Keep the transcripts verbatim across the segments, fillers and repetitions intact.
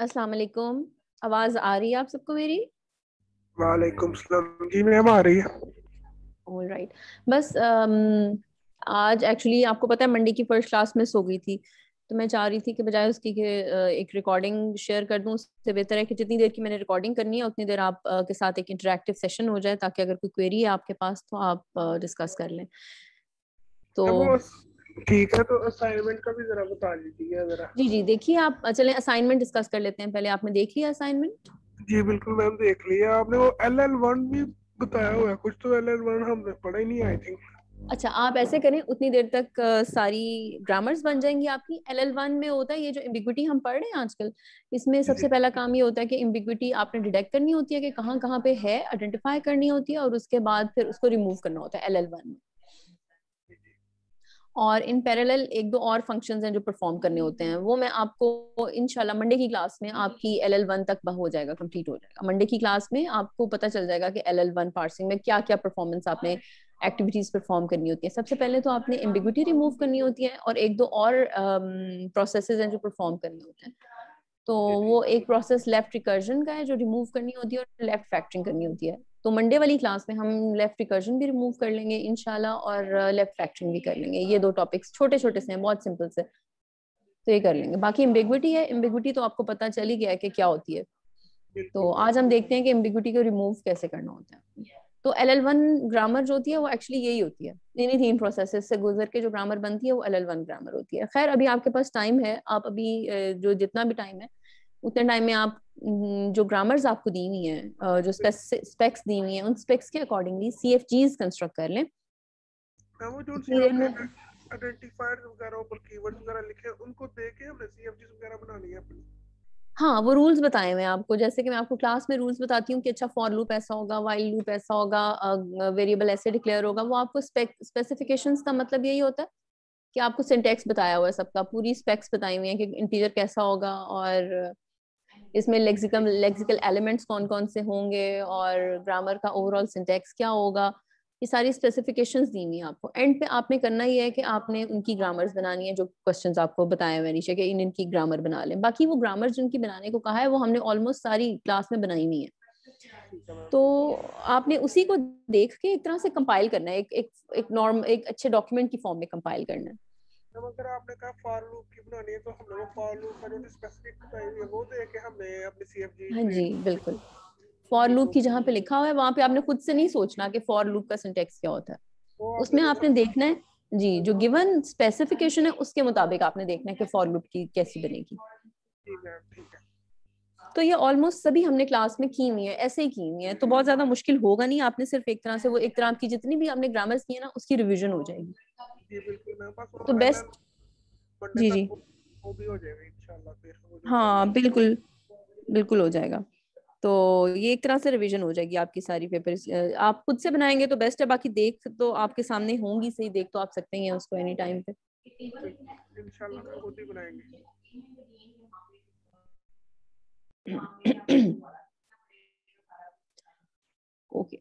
अस्सलाम वालेकुम। आवाज आ रही है आप सबको मेरी? वालेकुम सलाम जी मैम, आ रही है। All right. बस अम, आज एक्चुअली आपको पता है मंडे की फर्स्ट क्लास मिस हो गई थी, तो मैं चाह रही थी कि बजाय उसकी कि अ, एक रिकॉर्डिंग शेयर कर दूं, उससे बेहतर है कि जितनी देर की मैंने रिकॉर्डिंग करनी है उतनी देर आप अ, के साथ एक इंटरेक्टिव सेशन हो जाए, ताकि अगर कोई क्वेरी है आपके पास तो आप डिस्कस कर लें। तो अब वो ठीक है, तो असाइनमेंट का भी जरा बता दीजिए जरा। जी जी, देखिए आप अ, चलें असाइनमेंट डिस्कस कर लेते हैं। पहले आपने देख लिया असाइनमेंट? जी बिल्कुल मैम, देख लिया आपने। वो एल एल वन भी बताया हुआ है कुछ, तो एल एल वन हमने पढ़ा ही नहीं आई थिंक। अच्छा, आप ऐसे करें, उतनी देर तक अ, सारी ग्रामर्स बन जाएंगी आपकी। एल एल वन में होता है ये जो एम्बिग्विटी हम पढ़ रहे हैं आजकल, इसमें जी जी सबसे पहला काम ये होता है कि एम्बिग्विटी आपने डिटेक्ट करनी होती है कि कहाँ कहाँ पे है, आइडेंटिफाई करनी होती है, और उसके बाद फिर उसको रिमूव करना होता है एल एल वन में। और इन पैरेलल एक दो और फंक्शंस हैं जो परफॉर्म करने होते हैं, वो मैं आपको इंशाल्लाह मंडे की क्लास में आपकी एल एल वन तक हो जाएगा, कंप्लीट हो जाएगा। मंडे की क्लास में आपको पता चल जाएगा कि एल एल वन पार्सिंग में क्या क्या परफॉर्मेंस आपने एक्टिविटीज परफॉर्म करनी होती है। सबसे पहले तो आपने एम्बिग्विटी रिमूव करनी होती है, और एक दो और प्रोसेसेस हैं जो परफॉर्म करने होते हैं। तो जी जी। वो एक प्रोसेस लेफ्ट रिकर्जन का है जो रिमूव करनी होती है, और लेफ्ट फैक्टरिंग करनी होती है। तो मंडे वाली क्लास में हम लेफ्ट रिकर्जन भी रिमूव कर लेंगे इंशाल्लाह, और लेफ्ट फैक्टरिंग भी कर लेंगे। ये दो टॉपिक्स छोटे छोटे से हैं, बहुत सिंपल से, तो ये कर लेंगे। बाकी एम्बिग्विटी है, एम्बिग्विटी तो आपको पता चल ही गया है कि क्या होती है। बिल्कुल तो मैम। आज हम देखते हैं कि एम्बिग्विटी को रिमूव कैसे करना होता है। तो एल एल वन ग्रामर जो होती है वो एक्चुअली यही होती है, इन्हीं तीन प्रोसेसेस से गुजर के जो ग्रामर बनती है वो एल एल वन ग्रामर होती है। खैर अभी आपके पास टाइम है, आप अभी अ, जो जितना भी टाइम है उतने टाइम में आप न, जो ग्रामर्स आपको दी हुई हैं, जो स्पेक्स दी हुई हैं, उन स्पेक्स के accordingly C F Gs construct कर लें। मैम वो जो सी इतनी देर आपने में आइडेंटिफायर्स वगैरह ऊपर कीवर्ड्स वगैरह लिखे हैं, उनको देख के हमने सी एफ जी वगैरह बनानी है अपनी। हाँ, वो रूल्स बताए हुए हैं आपको, जैसे कि मैं आपको क्लास में रूल्स बताती हूँ कि अच्छा फॉर लूप ऐसा होगा, वाइल लूप ऐसा होगा, वेरिएबल ऐसे डिक्लेयर होगा। वो आपको स्पेसिफिकेशंस का मतलब यही होता है कि आपको सिंटेक्स बताया हुआ है, सबका पूरी स्पेक्स बताई हुई है कि इंटीजर कैसा होगा, और इसमें लेक्सिकल लेक्सिकल एलिमेंट्स कौन कौन से होंगे, और ग्रामर का ओवरऑल सिंटेक्स क्या होगा। ये सारी स्पेसिफिकेशंस दी हुई है आपको। एंड पे आपने करना ये है कि आपने उनकी ग्रामर्स बनानी है, जो क्वेश्चंस आपको बताए हुए नीचे कि इन इनकी ग्रामर बना लें। बाकी वो ग्रामर जिनकी बनाने को कहा है वो हमने ऑलमोस्ट सारी क्लास में बनाई हुई है। ठीक है मैम, तो ठीक है। आपने उसी को देख के एक तरह से कंपाइल करना है, एक एक एक नॉर्म एक अच्छे डॉक्यूमेंट की फॉर्म में कंपाइल करना है। मैम अगर आपने कहा फॉर लूप की बनानी है, तो हमने वो फॉर लूप का जो स्पेसिफिक बताई हुई है वो देख के हमने अपनी सी एफ जी हाँ जी, क्रिएट बिल्कुल। फॉर की। लूप तो की जहाँ पे लिखा हुआ है वहां पे आपने खुद से नहीं सोचना कि फॉर लूप का सिंटेक्स क्या होता है। वो आपने उसमें देखा। आपने देखना है, जी, जो गिवन स्पेसिफिकेशन है उसके मुताबिक आपने देखना है कि फॉर लूप की कैसी बनेगी। जी मैम, ठीक है। तो ये ऑलमोस्ट सभी हमने क्लास में की हुई है, ऐसे ही की हुई है, तो बहुत ज्यादा मुश्किल होगा नहीं। आपने सिर्फ एक तरह से वो एक तरह की जितनी भी आपने ग्रामर्स की है ना उसकी रिवीजन हो जाएगी। जी बिल्कुल मैम, बस वो तो एल एल बेस्ट, मंडे जी तक जी, वो, वो भी हो जाएगा इंशाल्लाह। फिर वो जो हाँ टॉपिक। बिल्कुल, बिल्कुल हो जाएगा। तो ये एक तरह से रिवीजन हो जाएगी आपकी सारी पेपर। आप खुद से बनाएंगे तो बेस्ट है, बाकी देख तो आपके सामने होंगी सही, देख तो आप सकते ही हैं उसको एनी टाइम पे। बिल्कुल इंशाल्लाह हम खुद ही बनाएंगे। ओके।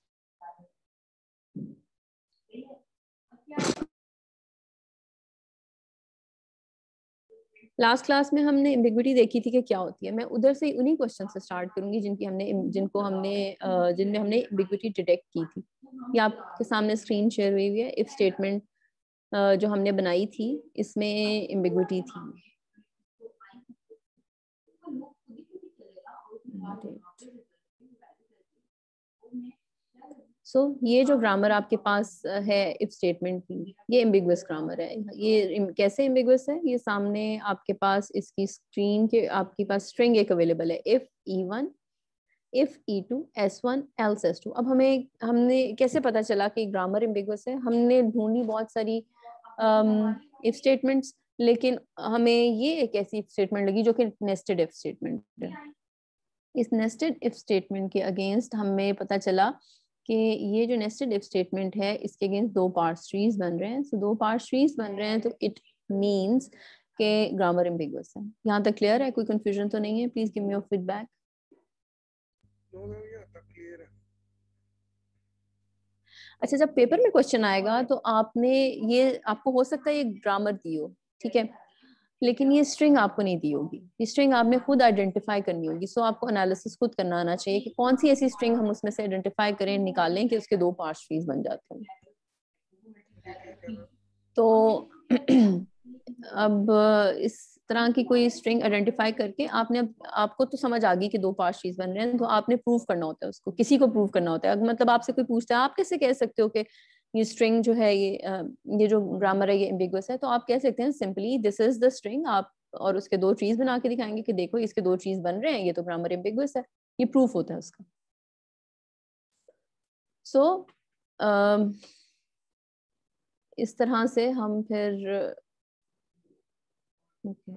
लास्ट क्लास में हमने एम्बिग्विटी देखी थी कि क्या होती है। मैं उधर से उन्हीं क्वेश्चन से स्टार्ट करूंगी जिनकी हमने जिनको हमने अ, जिनमें हमने एम्बिग्विटी डिटेक्ट की थी। ये आपके सामने स्क्रीन शेयर हुई हुई है। इफ स्टेटमेंट जो हमने बनाई थी इसमें एम्बिग्विटी थी। सो so, ये जो ग्रामर आपके पास है इफ स्टेटमेंट की, ये एम्बिगुअस ग्रामर है। ये कैसे एम्बिगुअस है, ये सामने आपके पास इसकी स्क्रीन के आपके पास स्ट्रिंग एक अवेलेबल है, if E one, if E two, S one, else S two. अब हमें हमने कैसे पता चला कि ग्रामर एम्बिगुअस है? हमने ढूंढी बहुत सारी इफ स्टेटमेंट्स, लेकिन हमें ये एक ऐसी इफ स्टेटमेंट लगी जो कि नेस्टेड इफ स्टेटमेंट है। इस नेस्टेड इफ स्टेटमेंट के अगेंस्ट हमें पता चला कि ये जो नेस्टेड इफ स्टेटमेंट है इसके अगेंस्ट दो पार्स ट्रीज बन रहे हैं। सो so, दो पार्स ट्रीज बन रहे हैं तो इट मींस के ग्रामर एम्बिगुअस है। यहाँ तक क्लियर है? कोई कंफ्यूजन तो नहीं है? Please give me your feedback. No ma'am, ये आता क्लियर है। अच्छा, जब पेपर में क्वेश्चन आएगा तो आपने ये, आपको हो सकता है ये ग्रामर दी हो, ठीक है, लेकिन ये स्ट्रिंग आपको नहीं दी होगी, ये स्ट्रिंग आपने खुद आइडेंटिफाई करनी होगी। सो आपको एनालिसिस खुद करना आना चाहिए कि कौन सी ऐसी स्ट्रिंग हम उसमें से आइडेंटिफाई करें, निकालें कि उसके दो पार्स ट्रीज बन जाते हैं। तो अब इस तरह की कोई स्ट्रिंग आइडेंटिफाई करके आपने, आपको तो समझ आ गई कि दो पार्स ट्रीज बन रहे हैं, तो आपने प्रूव करना होता है उसको, किसी को प्रूव करना होता है। मतलब आपसे कोई पूछता है आप कैसे कह सकते हो कि ये स्ट्रिंग जो है, ये ये जो ग्रामर है ये एम्बिगुअस है, तो आप कह सकते हैं simply this is the string, आप और उसके दो ट्रीज बना के दिखाएंगे कि देखो इसके दो ट्रीज बन रहे हैं, ये तो ग्रामर एम्बिगुअस है, ये प्रूफ होता है उसका। सो so, uh, इस तरह से हम फिर okay.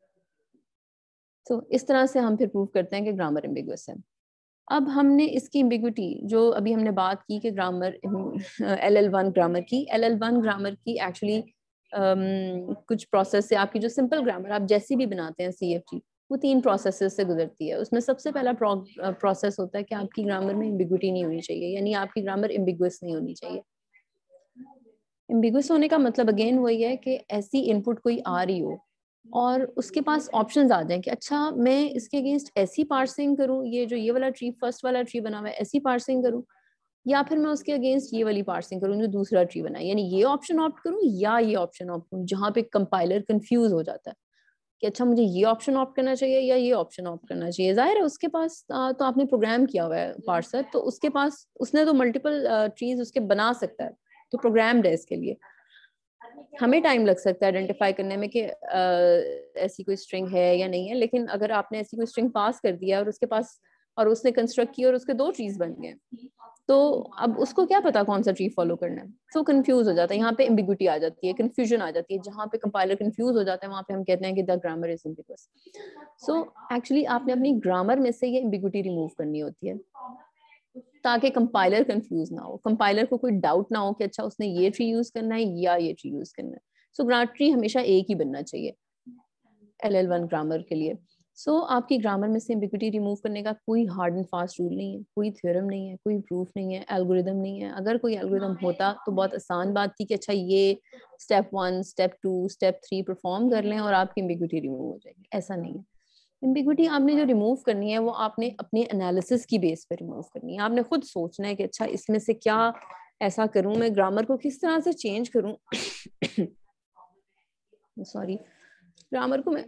तो इस तरह से हम फिर प्रूव करते हैं कि ग्रामर एम्बिगुअस है। अब हमने इसकी एम्बिग्विटी जो अभी हमने बात की कि grammar L L one grammar की, एल एल वन ग्रामर की एक्चुअली um, कुछ प्रोसेस से आपकी जो सिंपल ग्रामर आप जैसी भी बनाते हैं सी एफ टी, वो तीन प्रोसेसेस से गुजरती है। उसमें सबसे पहला प्रोसेस होता है कि आपकी ग्रामर में एम्बिग्विटी नहीं होनी चाहिए, यानी आपकी ग्रामर एम्बिगुअस नहीं होनी चाहिए। एम्बिगुअस होने का मतलब अगेन वही है कि ऐसी इनपुट कोई आ रही हो और उसके पास ऑप्शंस आ जाएं कि अच्छा मैं इसके अगेंस्ट ऐसी पार्सिंग करूं, ये जो ये वाला ट्री फर्स्ट वाला ट्री बना हुआ है ऐसी पार्सिंग करूं, या फिर मैं उसके अगेंस्ट ये वाली पार्सिंग करूं जो दूसरा ट्री बना है, यानी ये ऑप्शन ऑप्ट करूं या ये ऑप्शन ऑप्ट करूं, जहां पे कंपाइलर कंफ्यूज हो जाता है कि अच्छा मुझे ये ऑप्शन ऑप्ट करना चाहिए या ये ऑप्शन ऑप्ट करना चाहिए। जाहिर है उसके पास आ, तो आपने प्रोग्राम किया हुआ है पार्सर, तो उसके पास उसने तो मल्टीपल ट्रीज उसके बना सकता है, तो प्रोग्राम्ड है इसके लिए। हमें टाइम लग सकता है आइडेंटिफाई करने में कि ऐसी कोई स्ट्रिंग है या नहीं है, लेकिन अगर आपने ऐसी कोई स्ट्रिंग पास कर दिया और उसके पास और उसने कंस्ट्रक्ट किया और उसके दो ट्रीज बन गए, तो अब उसको क्या पता कौन सा ट्री फॉलो करना है, तो कंफ्यूज हो जाता है। यहाँ पे एम्बिग्विटी आ जाती है, कंफ्यूजन आ जाती है, जहाँ पे कंपाइलर कंफ्यूज हो जाता है वहां पे हम कहते हैं कि the grammar is ambiguous. So actually आपने अपनी ग्रामर में से ये एम्बिग्विटी रिमूव करनी होती है ताकि कंपाइलर कंफ्यूज ना हो, कंपाइलर को कोई डाउट ना हो कि अच्छा उसने ये ट्री यूज करना है या ये ट्री यूज करना है। सो ग्रामर ट्री हमेशा एक ही बनना चाहिए एल एल वन ग्रामर के लिए। सो so, आपकी ग्रामर में से एम्बिग्विटी रिमूव करने का कोई हार्ड एंड फास्ट रूल नहीं है, कोई थ्योरम नहीं है, कोई प्रूफ नहीं है, एल्गोरिदम नहीं है। अगर कोई एल्गोरिदम होता तो बहुत आसान बात थी कि अच्छा ये step one step two step three perform कर लें और आपकी एम्बिग्विटी रिमूव हो जाएगी। ऐसा नहीं है। एम्बिग्विटी आपने जो रिमूव करनी है वो आपने अपने एनालिसिस की बेस पर रिमूव करनी है। आपने खुद सोचना है कि अच्छा इसमें से क्या ऐसा करूं, मैं ग्रामर को किस तरह से चेंज करूं सॉरी ग्रामर को मैं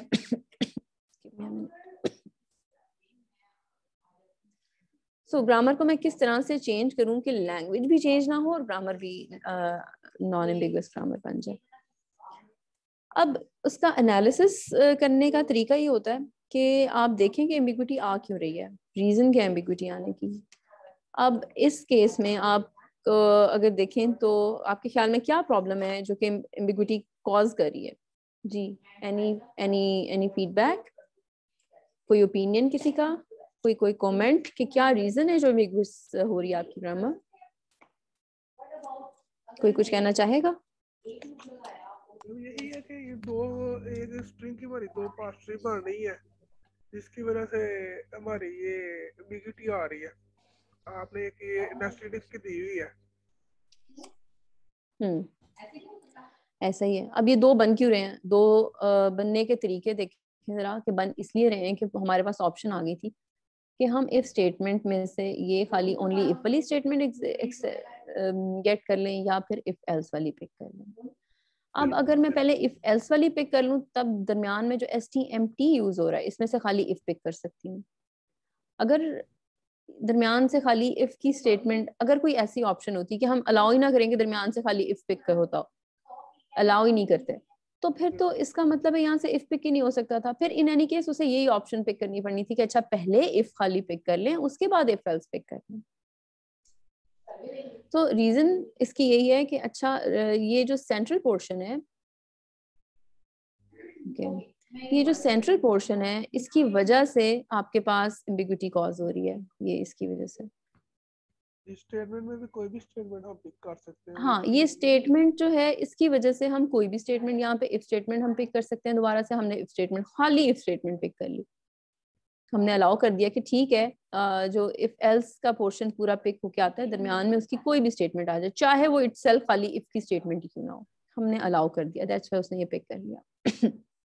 सो so, ग्रामर को मैं किस तरह से चेंज करूं कि लैंग्वेज भी चेंज ना हो और ग्रामर भी नॉन एम्बिगुअस ग्रामर बन जाए। अब उसका एनालिसिस करने का तरीका ये होता है कि आप देखें कि एम्बिग्विटी आ क्यों रही है, रीजन क्या है एम्बिग्विटी आने की। अब इस केस में आप अगर देखें तो आपके ख्याल में क्या प्रॉब्लम है जो कि एम्बिग्विटी कॉज कर रही है जी? एनी एनी एनी फीडबैक, कोई ओपिनियन किसी का, कोई कोई कमेंट कि क्या रीजन है जो एम्बिग्वियस हो रही है आपकी ग्रामर? कोई कुछ कहना चाहेगा? यही है कि ये दो एक स्ट्रिंग की हमारी दो पार्ट स्ट्रिंग बन रही है जिसकी वजह से हमारी ये एम्बिग्विटी आ रही है। आपने एक ये नेस्टेड इफ की दी हुई है। हम्म ऐसा ही है। अब ये दो बन क्यों रहे हैं? दो आ, बनने के तरीके देखें जरा कि बन इसलिए रहे हैं कि हमारे पास ऑप्शन आ गई थी कि हम इफ स्टेटमेंट में से ये खाली ओनली इफ वाली स्टेटमेंट गेट कर लें या फिर इफ एल्स वाली पिक कर लें। अब अगर मैं पहले इफ एल्स वाली पिक कर लूं तब दरमियान में जो S T M T use हो रहा है इसमें से खाली इफ पिक कर सकती हूँ। अगर दरमियान से खाली इफ की स्टेटमेंट, अगर कोई ऐसी ऑप्शन होती कि हम अलाउ ही ना करेंगे दरमियान से खाली इफ पिक कर होता, अलाउ ही नहीं करते, तो फिर तो इसका मतलब है यहाँ से इफ पिक ही नहीं हो सकता था। फिर इन एनी केस उसे यही ऑप्शन पिक करनी पड़नी थी कि अच्छा पहले इफ खाली पिक कर लें उसके बाद इफ एल्स पिक कर लें। तो रीजन इसकी यही है कि अच्छा ये जो सेंट्रल पोर्शन है, okay, ये जो सेंट्रल पोर्शन है इसकी वजह से आपके पास एम्बिग्विटी कॉज हो रही है, ये इसकी वजह से। इस स्टेटमेंट में भी कोई भी स्टेटमेंट हम पिक कर सकते हैं। हाँ, ये स्टेटमेंट जो है इसकी वजह से हम कोई भी स्टेटमेंट, यहाँ पे इफ स्टेटमेंट हम पिक कर सकते हैं। दोबारा से हमने इफ स्टेटमेंट, खाली इफ स्टेटमेंट पिक कर ली, हमने अलाउ कर दिया कि ठीक है जो इफ एल्स का पोर्शन पूरा पिक होके आता है दरमियान में उसकी कोई भी स्टेटमेंट आ जाए, चाहे वो इटसेल्फ खाली इफ की स्टेटमेंट ही क्यों ना हो, हमने अलाउ कर दिया, दैट्स व्हाई उसने ये पिक कर लिया।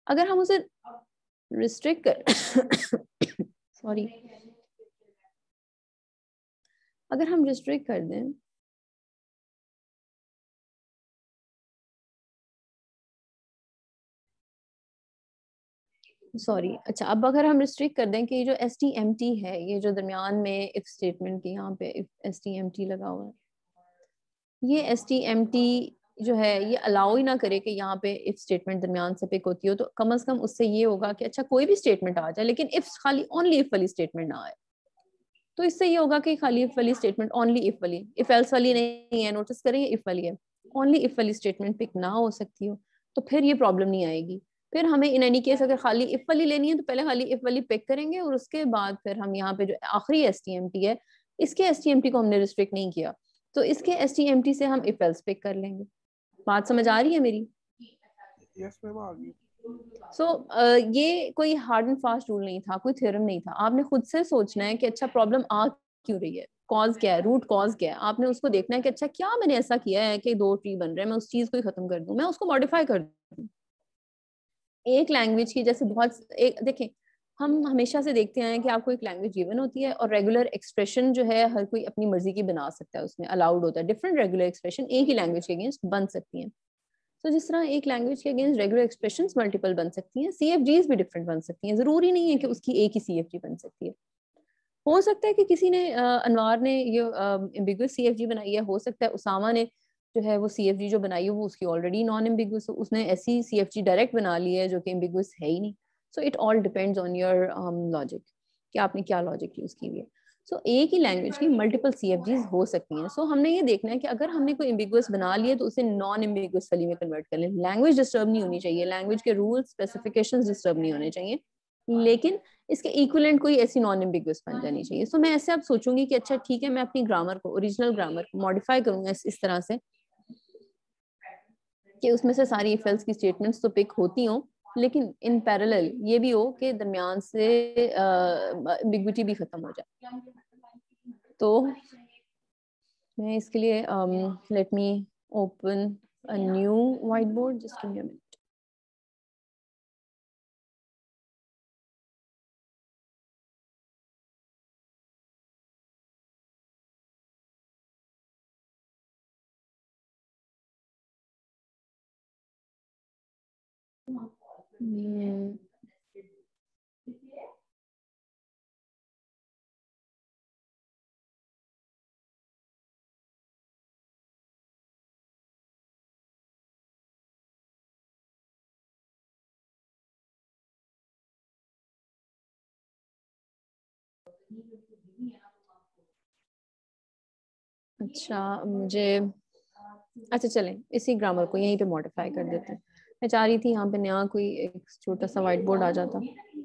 अगर हम उसे रिस्ट्रिक्ट कर सॉरी अगर हम रिस्ट्रिक्ट कर दें सॉरी अच्छा अब अगर हम रिस्ट्रिक्ट कर दें कि ये जो एस टी एम टी है, ये जो दरमियान में इफ स्टेटमेंट के यहाँ पे if S T M T लगा हुआ है, ये एस टी एम टी जो है ये अलाउ ही ना करे कि यहाँ पे इफ स्टेटमेंट दरमियान से पिक होती हो, तो कम अज कम उससे ये होगा कि अच्छा कोई भी स्टेटमेंट आ जाए लेकिन इफ खाली ओनली इफ वाली स्टेटमेंट ना आए। तो इससे ये होगा कि खाली इफ वाली स्टेटमेंट ओनली इफ वाली, इफ एल्स वाली नहीं है, नोटिस करेंगे इफ वाली है, ओनली इफ वाली स्टेटमेंट पिक ना हो सकती हो, तो फिर ये प्रॉब्लम नहीं आएगी। फिर हमें इन एनी केस अगर खाली इफ वाली लेनी है तो पहले खाली इफ वाली पिक करेंगे और उसके बाद फिर हम यहाँ पे जो आखिरी एस टी एम टी है, इसके एस टी एम टी को हमने रिस्ट्रिक्ट नहीं किया, तो इसके एस टी एम टी से हम इफ एल्स पिक कर लेंगे। बात समझ आ रही है मेरी? यस मैम आ गई। सो so, uh, ये कोई हार्ड एंड फास्ट रूल नहीं था, कोई थ्योरम नहीं था, आपने खुद से सोचना है कि अच्छा प्रॉब्लम आ क्यों रही है, कॉज क्या है, रूट कॉज क्या है, आपने उसको देखना है कि अच्छा क्या मैंने ऐसा किया है कि दो ट्री बन रहे हैं, मैं उस चीज को ही खत्म कर दूं, मैं उसको मॉडिफाई कर दूं। एक लैंग्वेज की जैसे बहुत एक देखें, हम हमेशा से देखते हैं कि आपको एक लैंग्वेज गिवन होती है और रेगुलर एक्सप्रेशन जो है हर कोई अपनी मर्जी की बना सकता है, उसमें अलाउड होता है, डिफरेंट रेगुलर एक्सप्रेशन एक ही लैंग्वेज के अगेंस्ट बन सकती हैं। तो जिस तरह एक लैंग्वेज के अगेंस्ट रेगुलर एक्सप्रेशंस मल्टीपल बन सकती हैं, सीएफजीज भी डिफरेंट बन सकती हैं, जरूरी नहीं है कि उसकी एक ही सीएफजी बन सकती है। हो सकता है कि किसी ने अ, अनवार ने ये एम्बिगुअस सीएफजी बनाई है, हो सकता है उसामा ने जो है वो सीएफजी जो बनाई है वो उसकी ऑलरेडी नॉन एम्बिगुअस, उसने ऐसी सीएफजी डायरेक्ट बना ली है जो कि एम्बिगुअस है ही नहीं। So it all depends on your logic कि आपने क्या लॉजिक यूज की हुई है। सो so, एक ही लैंग्वेज की मल्टीपल सीएफजीज हो सकती हैं। सो so, हमने ये देखना है कि अगर हमने कोई एम्बिगुअस बना लिया तो उसे नॉन एम्बिगुअस वाली में कन्वर्ट कर लें। लैंग्वेज डिस्टर्ब नहीं होनी चाहिए, लैंग्वेज के रूल्स स्पेसिफिकेशंस डिस्टर्ब नहीं होने चाहिए, लेकिन इसके इक्विवेलेंट कोई ऐसी नॉन एम्बिगुअस बन जानी चाहिए। सो so, मैं ऐसे अब सोचूंगी कि अच्छा ठीक है, मैं अपनी ग्रामर को, ओरिजिनल ग्रामर को मॉडिफाई करूंगा इस, इस तरह से कि उसमें से सारी इफ एल्स की स्टेटमेंट्स तो पिक होती हों, लेकिन इन पैरेलल ये भी हो कि दरमियान से एम्बिग्विटी भी खत्म हो जाए। तो मैं इसके लिए let me open a new whiteboard, just give me a minute. Hmm. अच्छा मुझे अच्छा चलें इसी ग्रामर को यहीं पे मॉडिफाई कर देते हैं। मैं चाह रही थी यहाँ पे नया कोई एक छोटा सा व्हाइट बोर्ड आ जाता।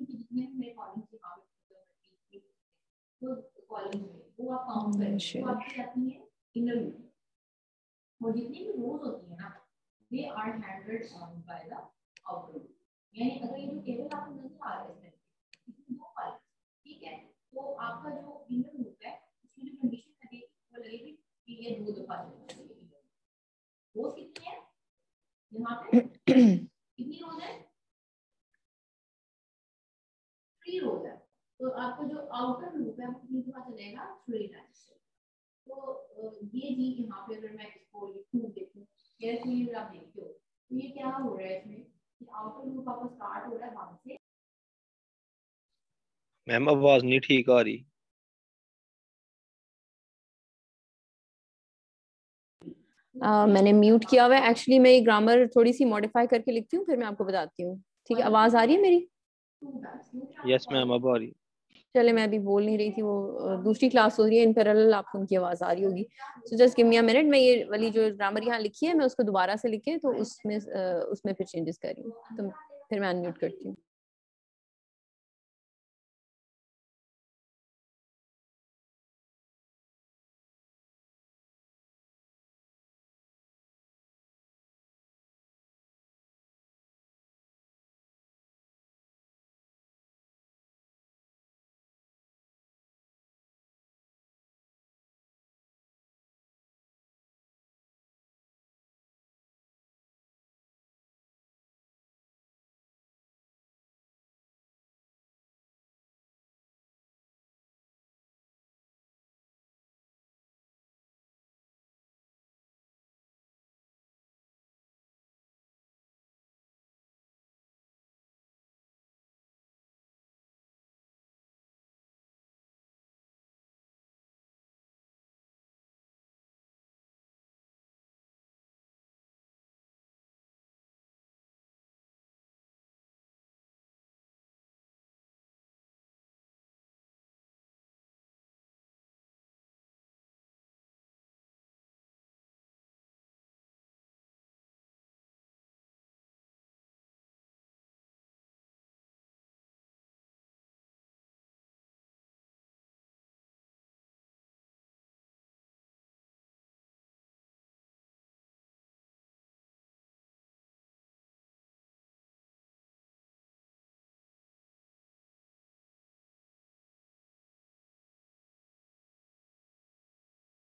तो आपको जो आउटर लूप है वो कितनी दफा चलेगा, थ्री टाइम्स। तो ये जी यहाँ पे अगर मैं इसको लिखूं देखूं केयरफुली आप देखते हो तो ये क्या हो रहा है इसमें कि आउटर लूप आपका स्टार्ट हो रहा है वन से। मैम आवाज नहीं ठीक आ रही। uh, मैंने म्यूट किया हुआ है एक्चुअली, मैं ये ग्रामर थोड़ी सी मॉडिफाई करके लिखती हूँ, फिर मैं आपको बताती हूँ। ठीक है, आवाज आ रही है मेरी? यस मैम अब आ रही। चले मैं अभी बोल नहीं रही थी, वो दूसरी क्लास हो रही है इन पैरेलल, आपको उनकी आवाज आ रही होगी। So just give me a minute, मैं ये वाली जो ग्रामर यहाँ लिखी है मैं उसको दोबारा से लिखे तो उसमें उसमें फिर चेंजेस कर रही हूँ, तो फिर मैं अनम्यूट करती हूँ।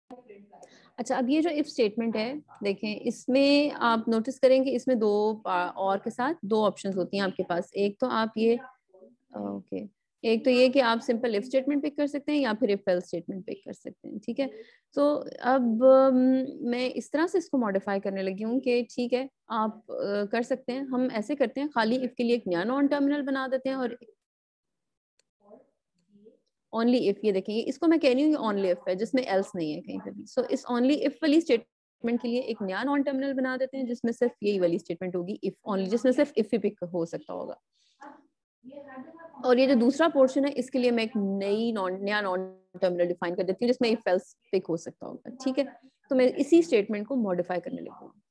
अच्छा, अब ये जो इफ स्टेटमेंट है, देखें इसमें आप नोटिस करेंगे इसमें दो और के साथ दो ऑप्शंस होती हैं आपके पास। एक तो आप ये ओके एक तो ये कि आप सिंपल इफ स्टेटमेंट पिक कर सकते हैं या फिर इफ एल्स स्टेटमेंट पिक कर सकते हैं, ठीक है। तो अब um, मैं इस तरह से इसको मॉडिफाई करने लगी हूँ कि ठीक है आप uh, कर सकते हैं। हम ऐसे करते हैं, खाली इफ के लिए एक नया नॉन टर्मिनल बना देते हैं और ओनली इफ, ये देखिए इसको मैं कह रही हूँ ओनली इफ है जिसमें एल्स नहीं है कहीं पे भी। सो so, इस ओनली इफ वाली स्टेटमेंट के लिए एक नया नॉन टर्मिनल बना देते हैं जिसमें सिर्फ यही वाली स्टेटमेंट होगी, इफ ओनली, जिसमें सिर्फ इफ ही पिक हो सकता होगा। और ये जो दूसरा पोर्शन है इसके लिए मैं एक नई नॉन नया नॉन टर्मिनल डिफाइन कर देती हूँ जिसमें इफ एल्स पिक हो सकता होगा, ठीक है। तो मैं इसी स्टेटमेंट को मॉडिफाई करने लगी हूँ।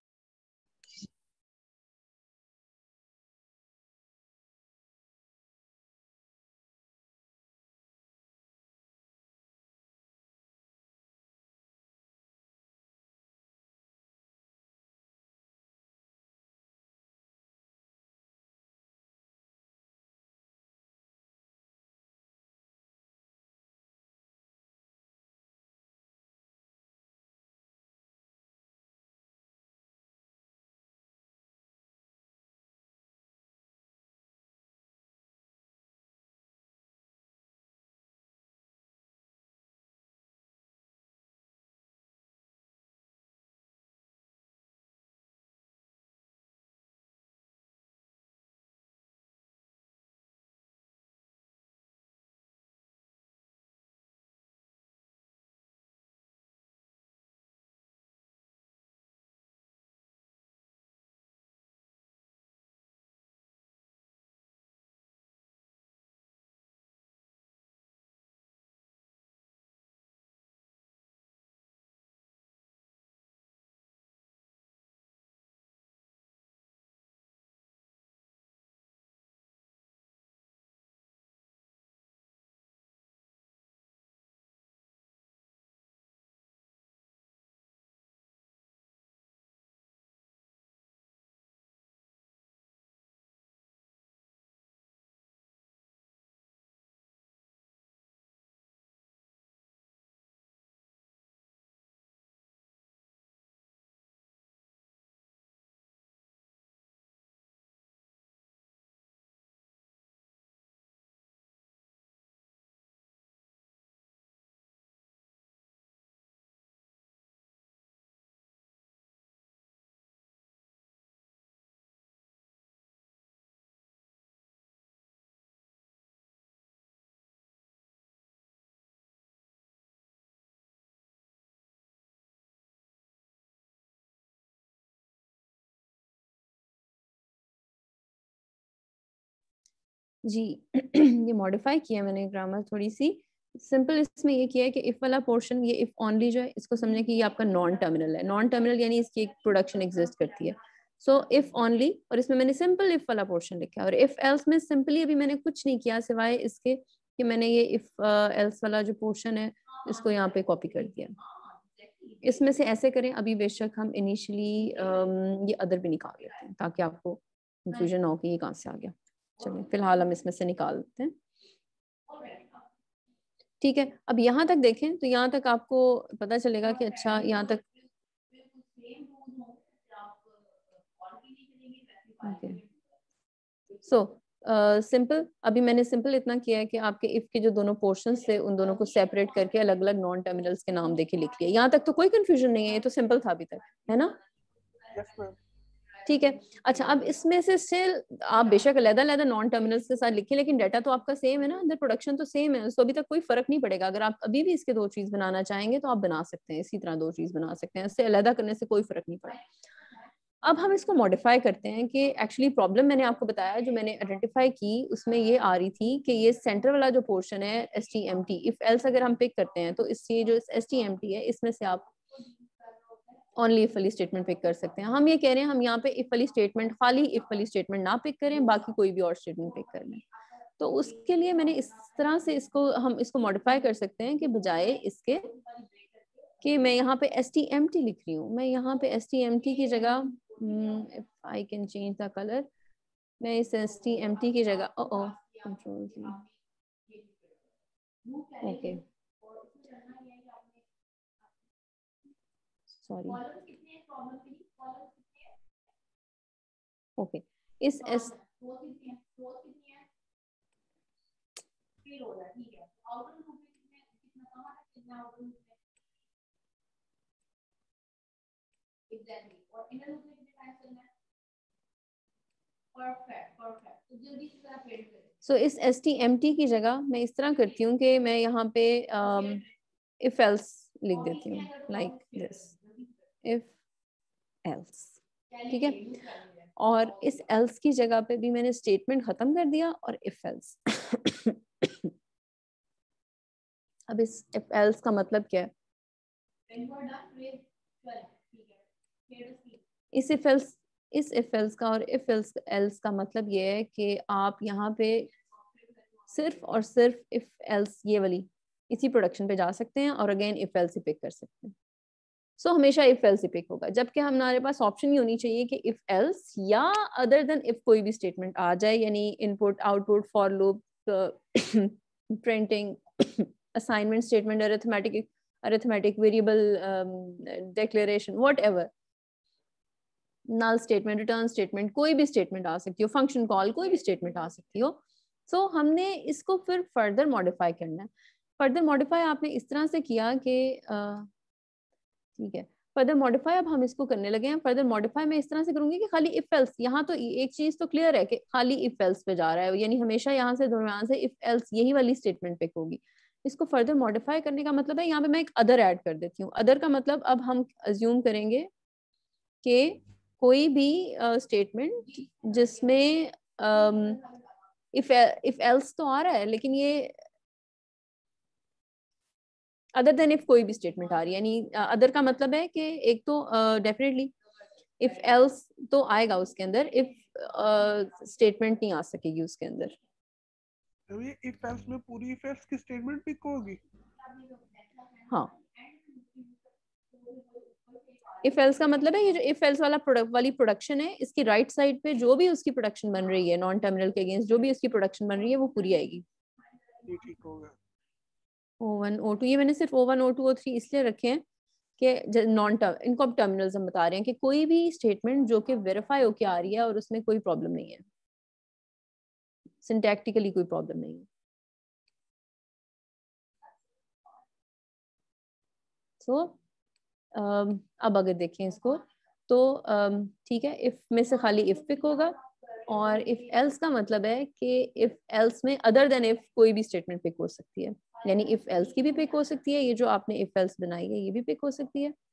जी ये मॉडिफाई किया मैंने ग्रामर थोड़ी सी सिंपल। इसमें ये किया है कि इफ वाला पोर्शन, ये इफ ओनली जो है इसको समझे कि ये आपका नॉन टर्मिनल है। नॉन टर्मिनल यानी इसकी एक प्रोडक्शन एग्जिस्ट करती है। सो इफ ओनली, और इसमें मैंने सिंपल इफ वाला पोर्शन लिखा है। और इफ एल्स में सिंपली अभी मैंने कुछ नहीं किया सिवाय इसके कि मैंने ये इफ एल्स वाला जो पोर्शन है इसको यहाँ पे कॉपी कर दिया। इसमें से ऐसे करें, अभी बेशक हम इनिशियली ये अदर भी निकाल लेते हैं ताकि आपको कंफ्यूजन ना हो कि ये कहाँ से आ गया। चलिए फिलहाल हम इसमें से निकाल देते हैं, ठीक है। अब यहाँ तक देखें तो यहाँ तक आपको पता चलेगा कि अच्छा यहाँ तक सो सिंपल uh, अभी मैंने सिंपल इतना किया है कि आपके इफ के जो दोनों पोर्शंस थे उन दोनों को सेपरेट करके अलग अलग नॉन टर्मिनल्स के नाम देके लिख लिया। यहाँ तक तो कोई कंफ्यूजन नहीं है, ये तो सिंपल था अभी तक, है ना? Yes ma'am. ठीक है। अच्छा, अब इसमें से स्टिल आप बेशक अलग अलग नॉन टर्मिनल्स के साथ लिखिए लेकिन डाटा तो आपका सेम है ना, अंदर प्रोडक्शन तो सेम है, तो अभी तक कोई फर्क नहीं पड़ेगा। अगर आप अभी भी इसके दो चीज बनाना चाहेंगे तो आप बना सकते हैं, इसी तरह दो चीज बना सकते हैं, इससे अलग करने से कोई फर्क नहीं पड़ेगा। अब हम इसको मॉडिफाई करते हैं कि एक्चुअली प्रॉब्लम मैंने आपको बताया जो मैंने आइडेंटिफाई की उसमें ये आ रही थी कि ये सेंटर वाला जो पोर्शन है S T M T, if else अगर हम पिक करते हैं तो इससे जो एस टी एम टी है इसमें से आप ओनली इफ वाली स्टेटमेंट पिक कर सकते हैं। हम ये कह रहे हैं हम यहाँ पे इफ वाली स्टेटमेंट, खाली इफ वाली स्टेटमेंट ना पिक करें, बाकी कोई भी और स्टेटमेंट पिक कर लें। तो उसके लिए मैंने इस तरह से इसको हम इसको मॉडिफाई कर सकते हैं कि बजाय इसके कि मैं यहाँ पे एस टी एम टी लिख रही हूँ, मैं यहाँ पे एस टी एम टी की जगह if I can change the colour, मैं इस एस टी एम टी की जगह O O control okay sorry okay इस एस सो इस एस टी एम टी की जगह मैं इस तरह करती हूँ कि मैं यहाँ पे इफ एल्स लिख देती हूँ लाइक दिस इफ एल्स, ठीक है। और इस एल्स की जगह पे भी मैंने स्टेटमेंट खत्म कर दिया और इफ एल्स अब इस इफ एल्स का मतलब क्या है? इस इफ एल्स इस इफ एल्स का और इफ एल्स एल्स का मतलब ये है कि आप यहाँ पे सिर्फ और सिर्फ इफ एल्स ये वाली इसी प्रोडक्शन पे जा सकते हैं और अगेन इफ एल्स ही पिक कर सकते हैं। सो so, हमेशा इफ एल्स ही पिक होगा, जबकि हमारे पास ऑप्शन ही होनी चाहिए कि इफ एल्स या अदर देन इफ कोई भी स्टेटमेंट आ जाए, यानी input output for loop printing assignment statement arithmetic arithmetic variable declaration whatever, null statement return statement, कोई भी स्टेटमेंट आ सकती हो, फंक्शन कॉल कोई भी स्टेटमेंट आ सकती हो। सो so, हमने इसको फिर फर्दर मॉडिफाई करना है। फर्दर मॉडिफाई आपने इस तरह से किया कि ठीक है, फर्दर मॉडिफाई अब हम इसको करने लगे हैं। फर्दर मॉडिफाई मैं इस तरह से करूंगी कि खाली इफ एल्स, यहाँ तो एक चीज तो क्लियर है कि खाली इफ एल्स पे जा रहा है, यानी हमेशा यहाँ से दरम्यान से इफ एल्स यही वाली स्टेटमेंट पिक होगी। इसको फर्दर मॉडिफाई करने का मतलब है यहाँ पे मैं एक अदर ऐड कर देती हूँ। अदर का मतलब अब हम अज्यूम करेंगे कि कोई भी स्टेटमेंट uh, जिसमें इफ इफ एल्स तो आ रहा है लेकिन ये अदर देन इफ कोई भी स्टेटमेंट आ रही है, यानी अदर का मतलब है कि एक तो डेफिनेटली इफ एल्स तो आएगा उसके अंदर, इफ स्टेटमेंट नहीं आ सकेगी उसके अंदर। तो ये इफ एल्स में पूरी इफ एल्स की स्टेटमेंट पिक होगी? हाँ, इफ एल्स का मतलब है ये जो इफ एल्स वाला प्रोडक्ट वाली प्रोडक्शन है, इसकी राइट right साइड पे जो भी उसकी प्रोडक्शन बन रही है नॉन टर्मिनल के अगेंस्ट जो भी उसकी प्रोडक्शन बन रही है वो पूरी आएगी। ये ठीक हो गया। ओ वन ओ टू, ये मैंने सिर्फ O one O two O three इसलिए रखे हैं कि नॉन टर्म इनको अब टर्मिनल्स हम बता रहे हैं कि कोई भी स्टेटमेंट जो कि वेरीफाई होके आ रही है और उसमें कोई प्रॉब्लम नहीं है, सिंटैक्टिकली कोई प्रॉब्लम नहीं है। सो so, um, अब अगर देखें इसको तो ठीक um, है, इफ में से खाली इफ पिक होगा और इफ एल्स का मतलब है कि इफ एल्स में अदर देन इफ कोई भी स्टेटमेंट पिक हो सकती है, यानी इफ एल्स की भी पिक हो सकती है, ये जो आपने इफ एल्स बनाई है ये भी पिक हो सकती है।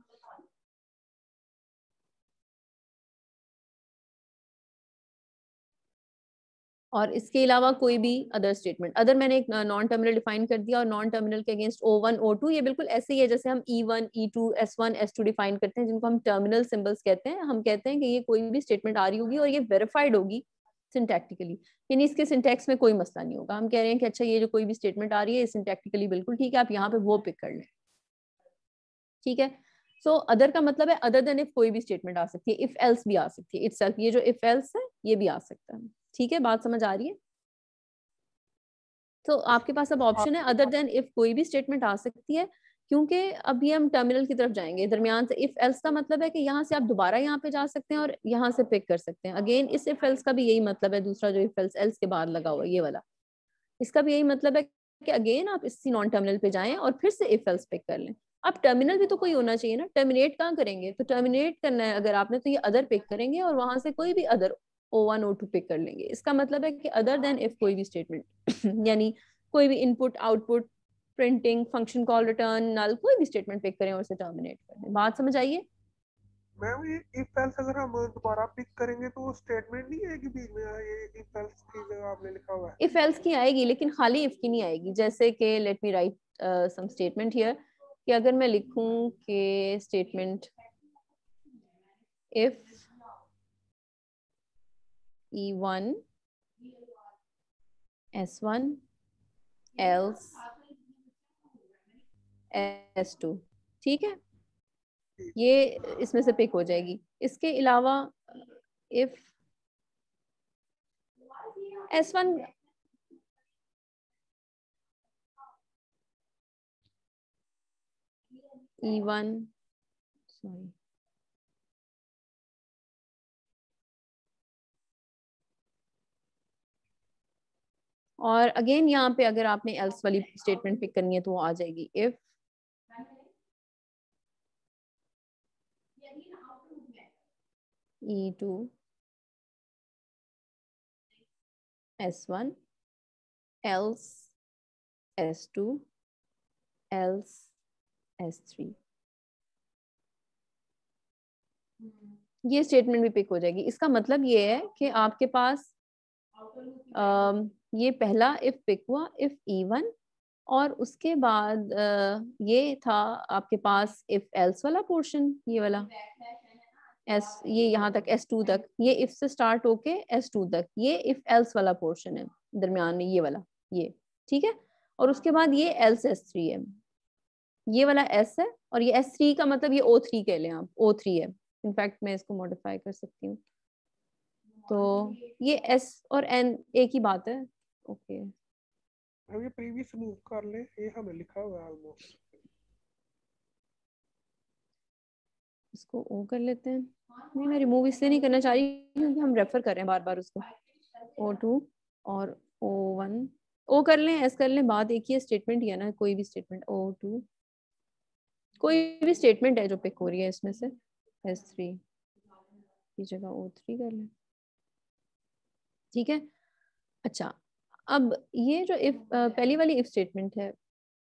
और इसके अलावा कोई भी अदर स्टेटमेंट, अदर मैंने एक नॉन टर्मिनल डिफाइन कर दिया और नॉन टर्मिनल के against O one O two, ये बिल्कुल ऐसे ही है जैसे हम E one E two S one S two define करते हैं, जिनको हम टर्मिनल सिंबल्स कहते हैं। हम कहते हैं कि ये कोई भी स्टेटमेंट आ रही होगी और ये वेरीफाइड होगी सिंटैक्टिकली, यानी इसके सिंटैक्स में कोई मसला नहीं होगा। हम कह रहे हैं कि अच्छा ये जो कोई भी स्टेटमेंट आ रही है सिंटैक्टिकली बिल्कुल ठीक है, आप यहाँ पे वो पिक कर लें, ठीक है। सो so, अदर का मतलब है अदर देन इफ कोई भी स्टेटमेंट आ सकती है, इफ एल्स भी आ सकती है, इटसेल्फ ये जो इफ एल्स है ये भी आ सकता है, ठीक है। बात समझ आ रही है? तो आपके पास अब ऑप्शन है अदर देन इफ कोई भी स्टेटमेंट आ सकती है, क्योंकि अभी हम टर्मिनल की तरफ जाएंगे दरमियान से। इफ एल्स का मतलब है कि यहाँ से आप दोबारा यहाँ पे जा सकते हैं और यहाँ से पिक कर सकते हैं। अगेन इस इफ एल्स का भी यही मतलब है, दूसरा जो इफ एल्स एल्स के बाद लगा हुआ ये वाला, इसका भी यही मतलब है कि अगेन आप इसी नॉन टर्मिनल पे जाएं और फिर से इफ एल्स पिक कर लें। अब टर्मिनल भी तो कोई होना चाहिए ना, टर्मिनेट कहाँ करेंगे? तो टर्मिनेट करना है अगर आपने तो ये अदर पिक करेंगे और वहां से कोई भी other O one O two pick कर लेंगे। इसका मतलब है कि अदर देन इफ कोई भी स्टेटमेंट यानी कोई भी input output printing function call return null कोई भी स्टेटमेंट पिक करें और उसे टर्मिनेट कर दें। बात समझ आइए? मैम ये इफ एल्स अगर हम दोबारा पिक करेंगे तो वो स्टेटमेंट नहीं आएगी बीच में? ये इफ एल्स की जगह आपने लिखा हुआ है। इफ एल्स की आएगी लेकिन खाली इफ की नहीं आएगी। जैसे कि let me write some statement here, कि अगर मैं लिखूं कि statement if E one S one else S two, ठीक है, ये इसमें से पिक हो जाएगी। इसके अलावा if S one E one sorry, और अगेन यहाँ पे अगर आपने एल्स वाली स्टेटमेंट पिक करनी है तो वो आ जाएगी if E two S one else S two else S three, ये स्टेटमेंट भी पिक हो जाएगी। इसका मतलब ये है कि आपके पास आ, ये पहला इफ पिक हुआ इफ इवन, और उसके बाद आ, ये था आपके पास इफ एल्स वाला पोर्शन, ये वाला एस, ये यहाँ तक एस टू तक, ये इफ से स्टार्ट होके एस टू तक, ये इफ एल्स वाला पोर्शन है दरमियान में, ये वाला, ये ठीक है। और उसके बाद ये एल्स एस थ्री है, ये वाला एस है, और ये एस थ्री का मतलब ये ओ थ्री कह लें आप, ओ थ्री है। इनफैक्ट मैं इसको मॉडिफाई कर सकती हूँ, तो ये एस और एन एक ही बात है। ओके, हम ये प्रीवियस मूव कर ले, ये हमें लिखा हुआ है ऑलमोस्ट। इसको ओ कर लेते हैं। नहीं, मैं रिमूव इससे नहीं करना चाह रही क्योंकि हम रेफर कर रहे हैं बार बार उसको। ओ टू और ओ वन, ओ कर लें, एस कर लें, बात एक ही है, स्टेटमेंट ही है ना, कोई भी स्टेटमेंट, ओ टू कोई भी स्टेटमेंट है जो पिक हो रही है इसमें से, एस थ्री की जगह ओ थ्री कर लें, ठीक है। अच्छा, अब ये जो इफ पहली वाली इफ स्टेटमेंट है,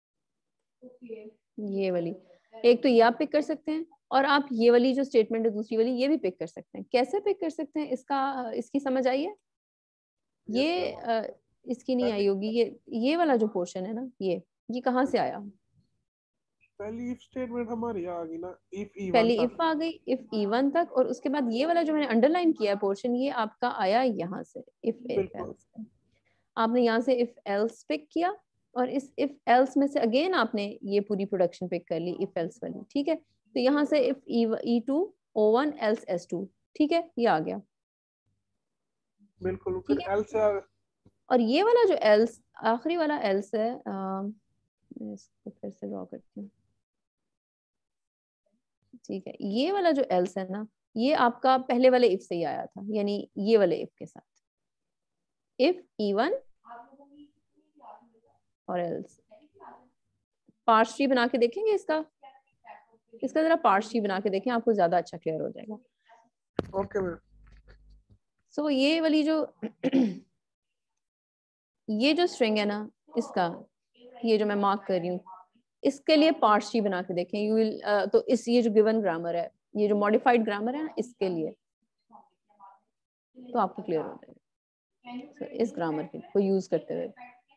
ये वाली, एक तो ये आप पिक कर सकते हैं, और आप ये वाली जो स्टेटमेंट है दूसरी वाली, ये भी पिक कर सकते हैं। कैसे पिक कर सकते हैं, इसका इसकी समझ आई है? ये आ, इसकी नहीं आई होगी। ये ये वाला जो पोर्शन है ना, ये ये कहाँ से आया? पहली इफ स्टेटमेंट हमारी आ गई ना, इफ इवन पहली तक। इफ आ गई, इफ इवन तक, और उसके बाद ये वाला जो मैंने अंडरलाइन किया है पोर्शन, ये आपका आया यहाँ से, इफ इफ बिल्कुल एल्स। आपने यहाँ से इफ एल्स पिक किया, और इस इफ एल्स में से अगेन आपने ये पूरी प्रोडक्शन पिक कर ली, इफ एल्स वाली, ठीक है। तो यहाँ से if E two O one else S two, ठीक है, ये आ गया, बिल्कुल। ठीक फिर है। एल से आ, और ये वाला जो एल्स, आखिरी वाला एल्स है, आ, मैं इसको फिर से ड्रॉ करती हूँ, ठीक है। ये वाला जो एल्स है ना, ये आपका पहले वाले इफ से ही आया था, यानी ये वाले इफ के साथ, इफ इवन और एल्स। पार्स ट्री बना के देखेंगे इसका, इसका जरा पार्स ट्री बना के देखें, आपको ज्यादा अच्छा क्लियर हो जाएगा। Okay ma'am. सो so, ये वाली जो ये जो स्ट्रिंग है ना इसका, ये जो मैं मार्क कर रही हूँ, इसके लिए पार्स ट्री बना के देखें, यू विल, तो इस ये जो गिवन ग्रामर है, ये जो मॉडिफाइड ग्रामर है ना, इसके लिए तो आपको क्लियर हो जाएगा। so, इस ग्रामर को यूज करते हुए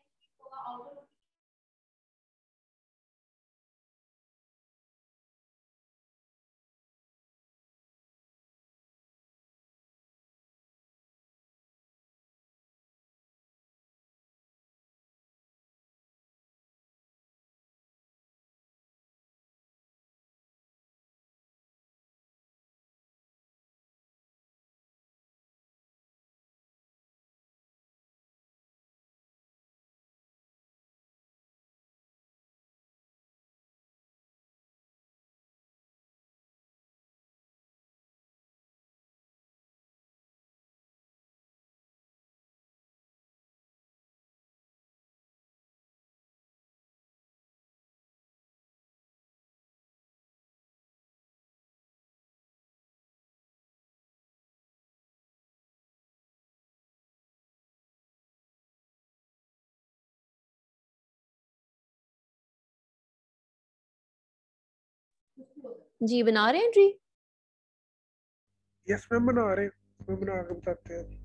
जी बना रहे हैं ट्री। यस मैम, बना रहे हैं, मैं बना के बताते हैं।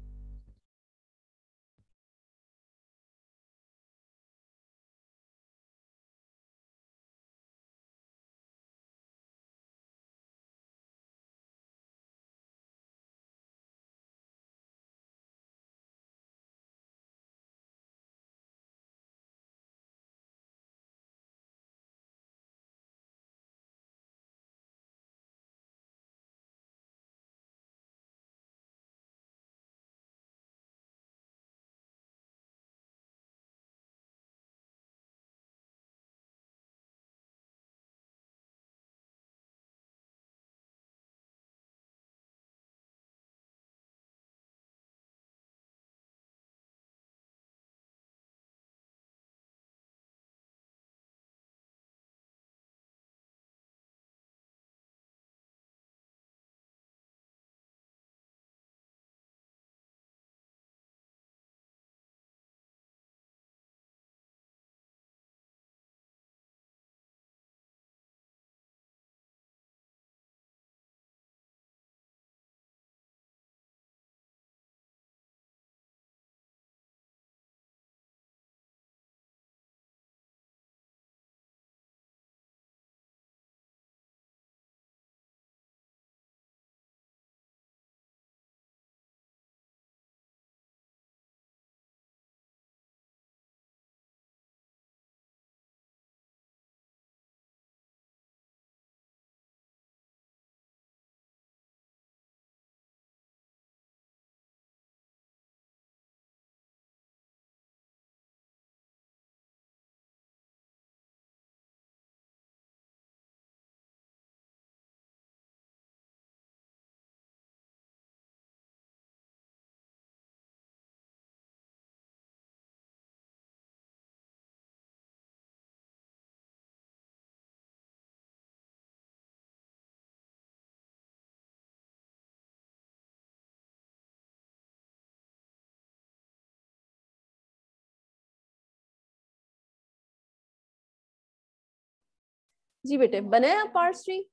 जी बेटे, बने आप पार्ट्स थ्री?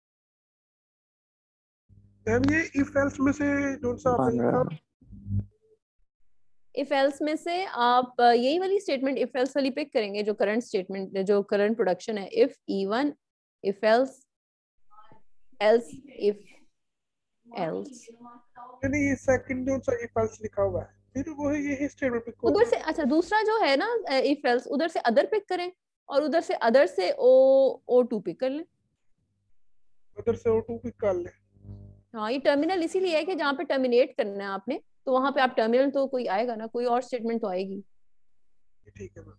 मैम ये इफ एल्स में से कौन सा आपने लिखा? इफ एल्स में से आप यही वाली स्टेटमेंट इफ एल्स वाली पिक करेंगे जो करंट स्टेटमेंट जो करंट प्रोडक्शन है। If E one if else else if else. नहीं ये सेकंड कौन सा इफ एल्स लिखा हुआ है, फिर वो है यही स्टेटमेंट पिक उधर होगा। से अच्छा दूसरा जो है ना इफ एल्स, उधर से अदर पिक करें और उधर से अदर से ओ ओ टू पिक कर लें। उधर से ओ टू पिक कर ले। हाँ ये टर्मिनल इसीलिए है कि जहाँ पे टर्मिनेट करना है आपने, तो वहां पे आप टर्मिनल तो कोई आएगा ना, कोई और स्टेटमेंट तो आएगी। ठीक है मैम।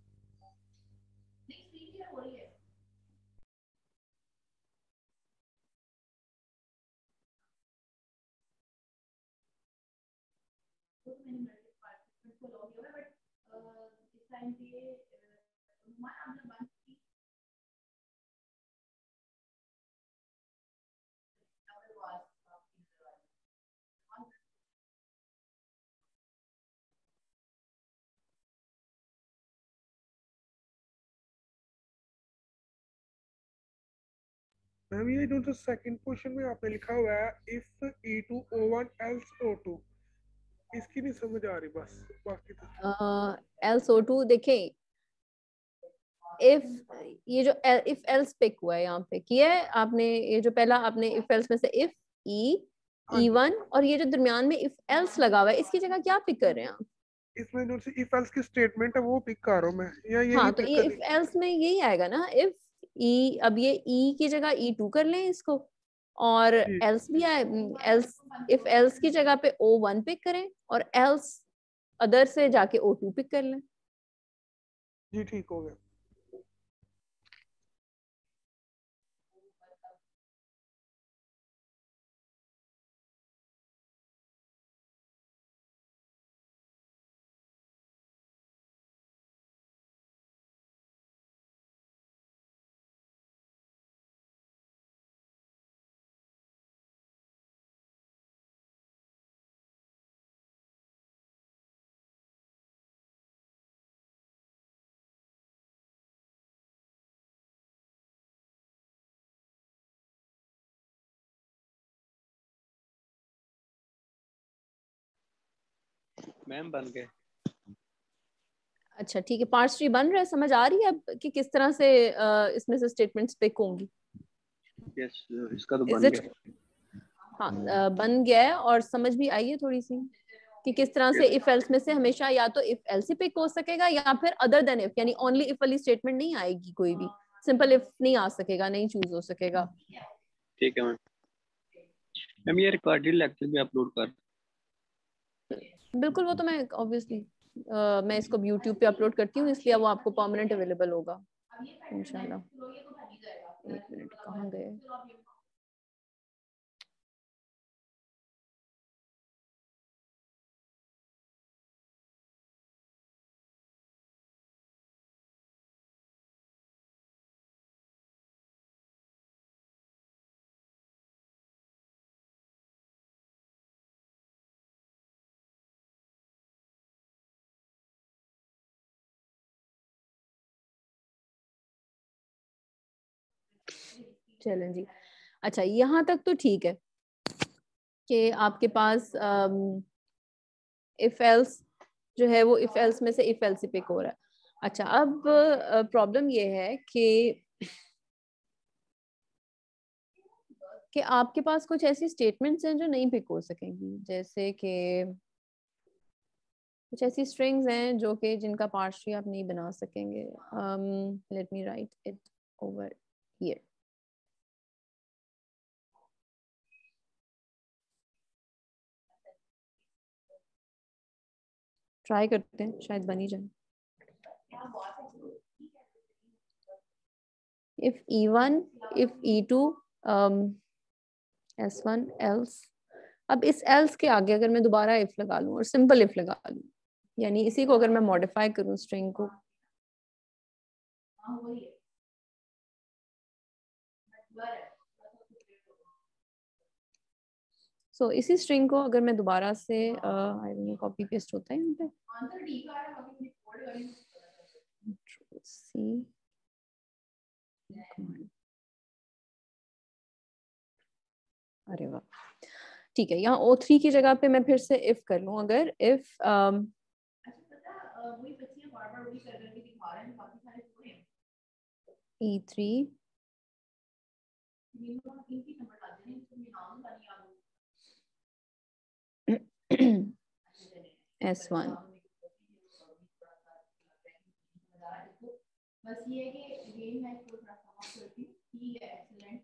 मैम ये जो सेकंड क्वेश्चन में आपने लिखा हुआ है if E two O one else O two, इसकी नहीं समझ आ रही बस, बाकी तो एल्स ओ टू देखें, इफ ये जो इफ एल्स पिक हुआ है यहाँ पे किया है आपने, ये जो पहला आपने इफ एल्स में से इफ ई ई वन और ये जो दरमियान में इफ एल्स लगा हुआ है, इसकी जगह क्या पिक कर रहे हैं आप? इसमें जो सी इफ एल्स की स्टेटमेंट है वो पिक कर रहा हूँ मैं, या यही हाँ तो पिक ये करनी? इफ एल्स में यही आएगा ना, इफ ई, अब ये ई की जगह ई टू कर लें इसको, और जी एल्स भी आए, एल्स इफ एल्स की जगह पे ओ वन पिक करें और एल्स अदर से जाके ओ टू पिक कर लें। जी ठीक हो गया। मैम बन गए। अच्छा ठीक है, पार्ट थ्री बन रहा है, समझ आ रही है अब कि किस तरह से uh, इसमें से स्टेटमेंट्स पिक होंगी? यस इसका तो इज बन इट? गया। हाँ uh, बन गया है और समझ भी आई है थोड़ी सी कि किस तरह से इफ एल्स में से हमेशा या तो इफ एल्स ही पिक हो सकेगा या फिर अदर देन इफ, यानी ओनली इफ वाली स्टेटमेंट नहीं आएगी, कोई भी सिंपल इफ नहीं आ सकेगा, नहीं चूज हो सकेगा। ठीक है मैम। मैम ये रिकॉर्डेड लेक्चर भी अपलोड कर। बिल्कुल, वो तो मैं ऑब्वियसली uh, मैं इसको यूट्यूब पे अपलोड करती हूँ, इसलिए वो आपको परमानेंट अवेलेबल होगा इंशाल्लाह। एक मिनट, कहाँ गए? चलें जी। अच्छा यहाँ तक तो ठीक है कि आपके पास इफ एल्स जो है वो इफ एल्स में से इफ एल्स ही पिक हो रहा है। अच्छा अब प्रॉब्लम ये है कि कि आपके पास कुछ ऐसी स्टेटमेंट्स हैं जो नहीं पिक हो सकेंगी, जैसे कि कुछ ऐसी स्ट्रिंग्स हैं जो कि जिनका पार्ट ट्री आप नहीं बना सकेंगे। Let me write it over here. Try करते हैं, शायद बन ही जाए। if E one if E two S one else, अब इस else के आगे अगर मैं दोबारा if लगा लूं और सिंपल if लगा लूं, यानी इसी को अगर मैं मॉडिफाई करूं स्ट्रिंग को, सो so, इसी स्ट्रिंग को अगर मैं दोबारा से I don't know copy paste होता है यहाँ पे, सी अरे वाह, ठीक है। यहाँ ओ थ्री की जगह पे मैं फिर से इफ कर लूँ, अगर if E three S one, बस ये है कि अगेन मैं इसको थोड़ा सा ऑफ करती हूँ, ठीक है, एक्सीलेंट।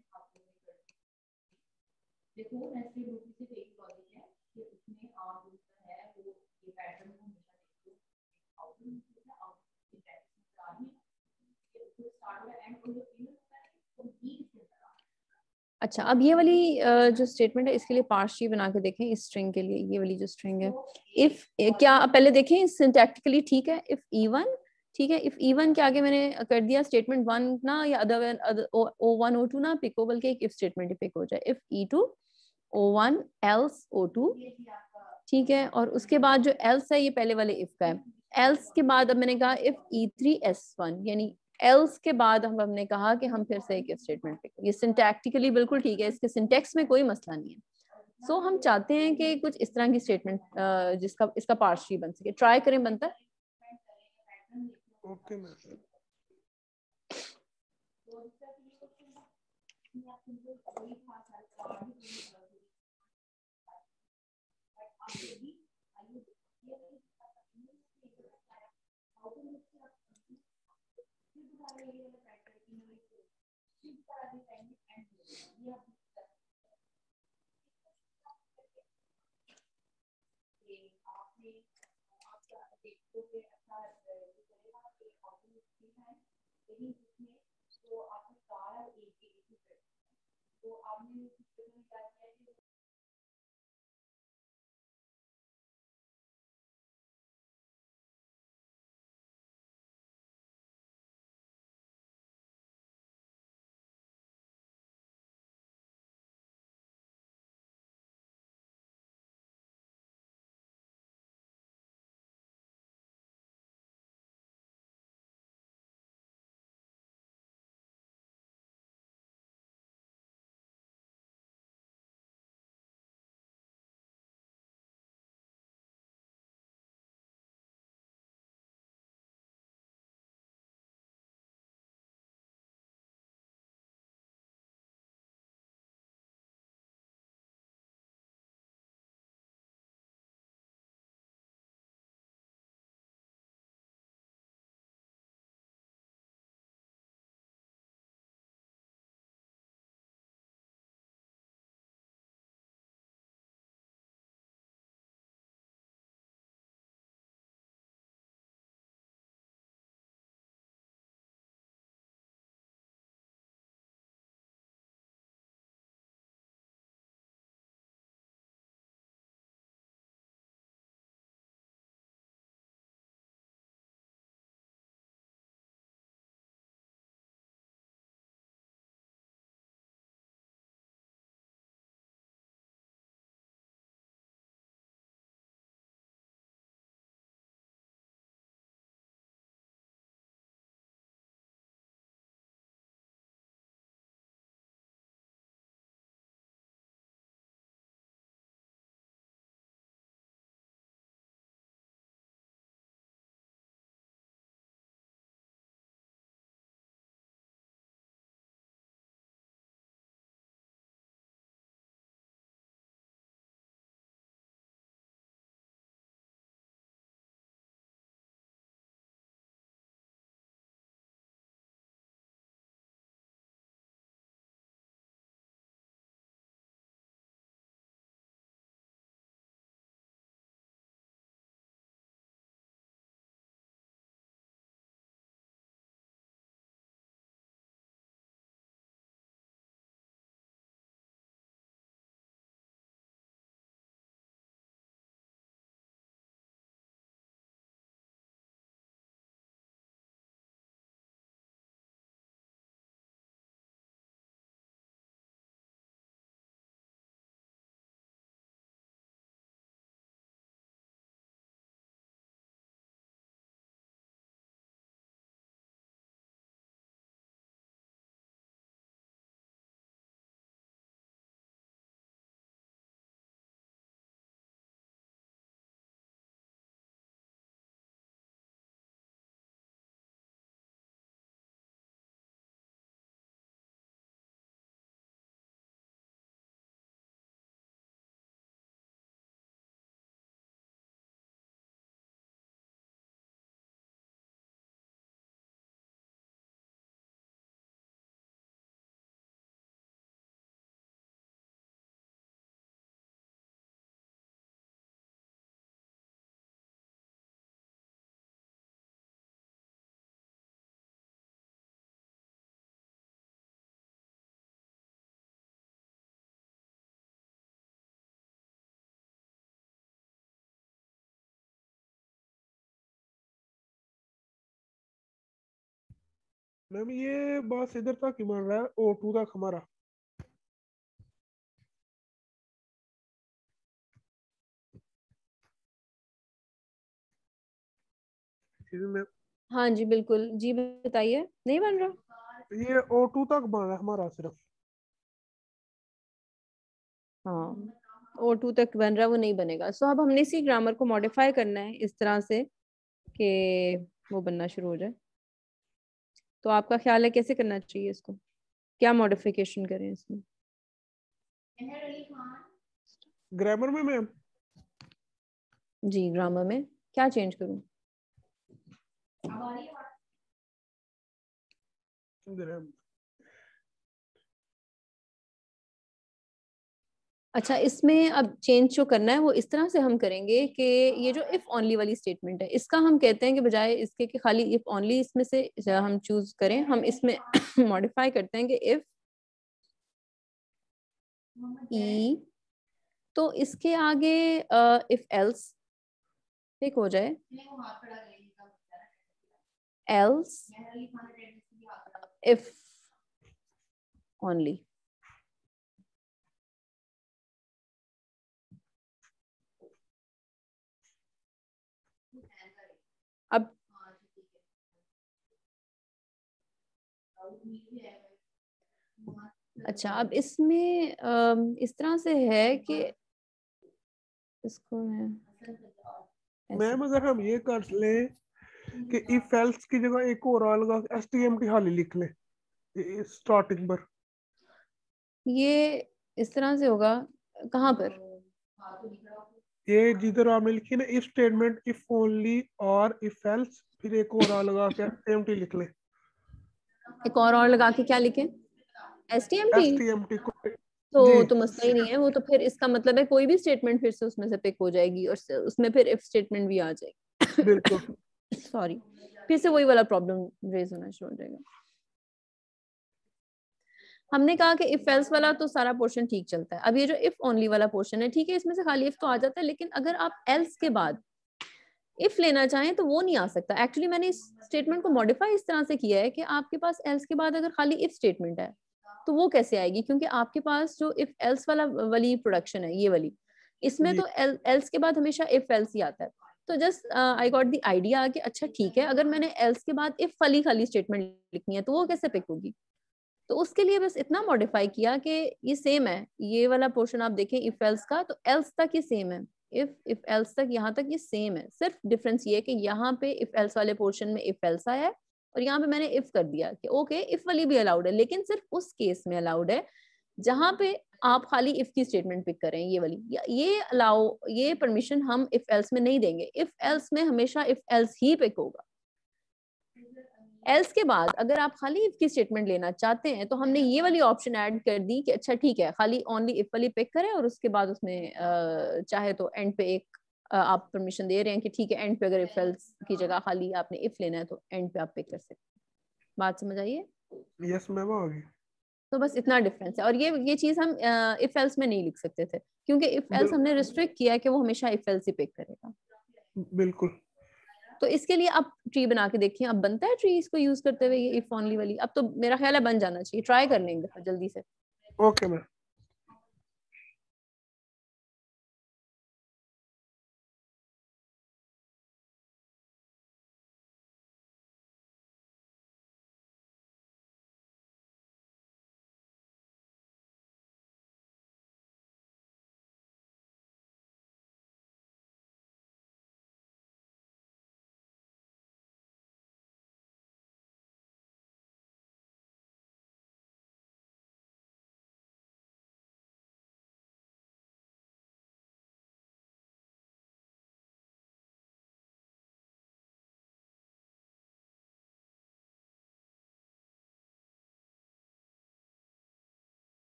देखो नेस्टेड लूप से एक लॉजिक है कि उसमें आप जो है वो ये पैटर्न को हमेशा देखो, आउटपुट है आउटपुट की पैटर्न आ रही है, ये उसको स्टार्ट और एंड को जो फील होता है वो बी से होता है। अच्छा, अब ये वाली जो स्टेटमेंट है इसके लिए पार्स ट्री बना के देखें। इस स्ट्रिंग के लिए ये वाली जो स्ट्रिंग है, इफ क्या पहले देखें सिंटैक्टिकली ठीक है। इफ ई वन, ठीक है, इफ ई वन के आगे मैंने कर दिया स्टेटमेंट वन ना, या other O one O two ना पिक हो, बल्कि एक इफ स्टेटमेंट पिक हो जाए। If E two O one else O two, ठीक है, और उसके बाद जो एल्स है ये पहले वाले इफ का है। एल्स के बाद अब मैंने कहा if E three S one, यानी एल्स के बाद हम हमने कहा कि हम फिर से एक स्टेटमेंट पिक। ये सिंटैक्टिकली बिल्कुल ठीक है, इसके सिंटेक्स में कोई मसला नहीं है। सो so, हम चाहते हैं कि कुछ इस तरह की स्टेटमेंट जिसका इसका पार्स ट्री बन सके। ट्राई करें, बनता है? Okay ma'am. मैम ये बस इधर तक ही बन रहा है, ओ टू तक हमारा। में हाँ जी बिल्कुल जी, बताइए, नहीं बन रहा? ये ओ टू तक बन रहा है हमारा सिर्फ। हाँ, ओ टू तक बन रहा है, वो नहीं बनेगा। सो अब हमने इसी ग्रामर को मॉडिफाई करना है इस तरह से कि वो बनना शुरू हो जाए। तो आपका ख्याल है कैसे करना चाहिए इसको, क्या मॉडिफिकेशन करें इसमें? ग्रामर में मैम जी, ग्रामर में क्या चेंज करूं? अच्छा, इसमें अब चेंज जो करना है वो इस तरह से हम करेंगे कि ये जो इफ ओनली वाली स्टेटमेंट है, इसका हम कहते हैं कि बजाय इसके कि खाली इफ ओनली इसमें से हम चूज करें, हम इसमें मॉडिफाई करते हैं कि इफ ई, तो इसके आगे इफ एल्स पिक हो जाए, एल्स इफ ओनली। अब अच्छा, अब इसमें अम, इस तरह से है कि इसको मैं ऐसे मैम अगर हम ये कर लें कि इफ एल्स की जगह एक और अलग एस टी एम टी खाली लिख लें स्टार्टिंग पर। ये इस तरह से होगा, कहाँ पर? ये जिधर आपने लिखी ना इफ स्टेटमेंट, इफ ओनली और इफ एल्स, फिर एक और लगा के एस टी एम टी लिख लें। एक और और लगा के क्या लिखें? S T M T? S T M T को जी तो तो मसला ही नहीं है वो, तो फिर इसका मतलब है कोई भी स्टेटमेंट फिर से उसमें से पिक हो जाएगी और से- उसमें फिर इफ स्टेटमेंट भी आ बिल्कुल। जाएगी। सॉरी, फिर से वही वाला प्रॉब्लम रेज होना शुरू हो जाएगा। हमने कहा कि इफ एल्स वाला तो सारा पोर्शन ठीक चलता है। अब ये जो इफ ओनली वाला पोर्शन है, ठीक है, इसमें से खाली इफ तो आ जाता है, लेकिन अगर आप एल्स के बाद इफ लेना चाहें तो वो नहीं आ सकता। एक्चुअली मैंने इस स्टेटमेंट को मॉडिफाई इस तरह से किया है कि आपके पास एल्स के बाद अगर खाली इफ स्टेटमेंट है तो वो कैसे आएगी, क्योंकि आपके पास जो इफ एल्स वाला वाली प्रोडक्शन है, ये वाली, इसमें जी तो एल्स के बाद हमेशा इफ एल्स ही आता है। तो just I got the idea कि अच्छा ठीक है, अगर मैंने एल्स के बाद इफ वाली खाली स्टेटमेंट लिखनी है तो वो कैसे पिक होगी। तो उसके लिए बस इतना मॉडिफाई किया कि ये सेम है, ये वाला पोर्शन आप देखें इफ एल्स का, तो एल्स तक ये सेम है, इफ इफ एल्स तक यहाँ तक ये सेम है। सिर्फ डिफरेंस ये है कि यहाँ पे इफ एल्स वाले पोर्शन में इफ एल्स आया है और यहाँ पे मैंने इफ कर दिया कि ओके इफ वाली भी अलाउड है, लेकिन सिर्फ उस केस में अलाउड है जहां पे आप खाली इफ की स्टेटमेंट पिक करें, ये वाली, ये अलाउ, ये परमिशन हम इफ एल्स में नहीं देंगे। इफ एल्स में हमेशा इफ एल्स ही पिक होगा। एल्स के बाद अगर आप खाली इफ की स्टेटमेंट लेना चाहते हैं तो हमने ये वाली ऑप्शन ऐड कर दी कि अच्छा ठीक है, खाली ओनली इफ वाली पिक करें और उसके बाद उसमें चाहे तो एंड पे एक आप परमिशन दे रहे हैं कि ठीक है, एंड पे अगर इफ एल्स की जगह खाली आपने इफ लेना है तो एंड पे आप पिक कर सकते हैं। बात समझ आइए? यस मैम आ गई। तो बस इतना डिफरेंस है। और ये ये चीज हम इफ एल्स में नहीं लिख सकते थे, क्योंकि इफ एल्स बिल, हमने रिस्ट्रिक्ट किया है कि वो हमेशा इफ एल्स ही पिक करेगा। बिल्कुल। तो इसके लिए आप ट्री बना के देखिए, अब बनता है ट्री इसको यूज करते हुए, ये इफ ओनली वाली। अब तो मेरा ख्याल है बन जाना चाहिए, ट्राई कर लेंगे जल्दी से। Okay ma'am.